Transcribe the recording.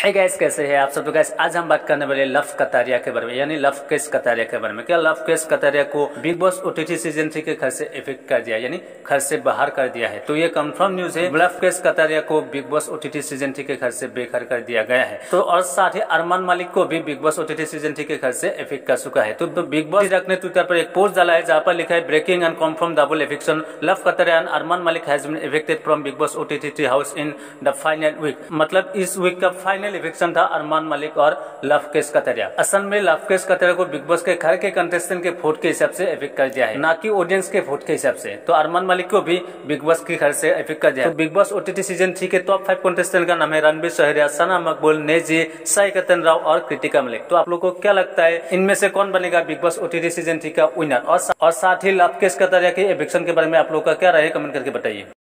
Hey guys, कैसे हैं आप सब। तो गाइस आज हम बात करने वाले लव कतारिया के बारे में, यानी लव केस कतारिया के बारे में। क्या लव केस कतारिया को बिग बॉस ओटीटी सीजन 3 के घर से इफेक्ट कर दिया, यानी घर से बाहर कर दिया है। तो ये कंफर्म न्यूज है, लव केस कतारिया को बिग बॉस ओटीटी सीजन 3 के घर से बेघर कर दिया गया है। तो और साथ ही अरमान मलिक को भी बिग बॉस ओटीटी सीजन 3 के घर से इफेक्ट कर चुका है। तो बिग बॉस ने ट्विटर पर एक पोस्ट डाला है जहाँ पर लिखा है breaking and confirm double eviction, Love Kataria and Armaan Malik has been evicted from Bigg Boss OTT house in the final week. मतलब इस वीक का फाइनल इविक्शन था अरमान मलिक और लव केस कतारिया। असल में लव केस कतारिया को बिग बॉस के घर के कंटेस्टेंट के वोट के हिसाब से इफेक्ट कर दिया है, ना कि ऑडियंस के वोट के हिसाब से। तो अरमान मलिक को भी बिग बॉस के घर से इफेक्ट कर दिया है। तो बिग बॉस ओटीटी सीजन 3 के टॉप 5 कंटेस्टेंट का नाम है रणबीर शहरिया, सना मकबूल, नेजी, साई कतन राव और कृतिका मलिक। तो आप लोगों को क्या लगता है, इनमें से कौन बनेगा बिग बॉस ओटीटी सीजन 3 का विनर? और साथ ही लव केस कतारिया के इविक्शन के बारे में आप लोग का क्या राय है, कमेंट करके बताइए।